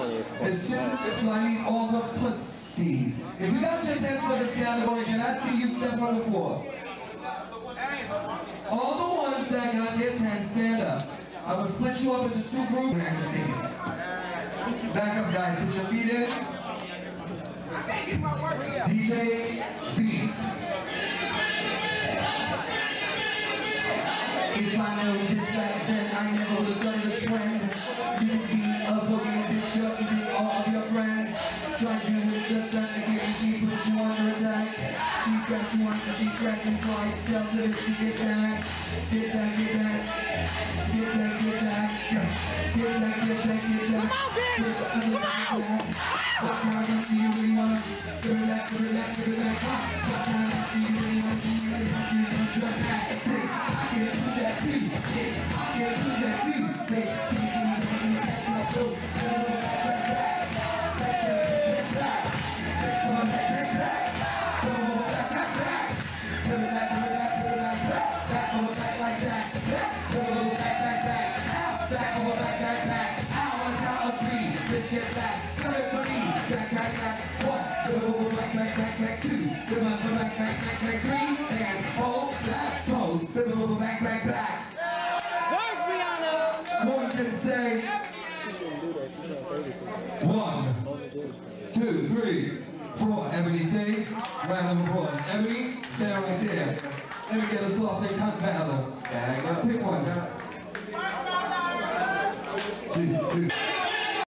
It's lining all the pussies. If you got your tents for this category, can I see you step on the floor? All the ones that got their tents, stand up. I will split you up into two groups. Back up, guys. Put your feet in. DJ Beats. If I know this back then, I never would have started a trend. You would be a boogie bitch, you're eating all of your friends. Tried you with the gun again, she put you under attack. She's got you under, she's scratching twice. Tell the bitch to get back. Get back, get back. Get back, get back. Get back, get back, get back. Bitch, get back. What kind of do you really wanna? Give it back, give it back, give it back. What kind of do you really wanna? Do you really want to do that? I can't do that too, bitch. I can't do that too, bitch. Get back, everybody, back, back, back, one, go back, back, back, back, two, go back, back, back, back, back, three, and hold that pose, go back, back, back. Work, Brianna! One can say 1, 2, 3, 4. Ebony stays. Round of applause. Ebony, stand right there. Let me get a soft and cut battle. Pick one. 2, 2.